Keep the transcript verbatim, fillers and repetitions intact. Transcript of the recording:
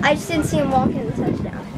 I just didn't see him walking in the touchdown.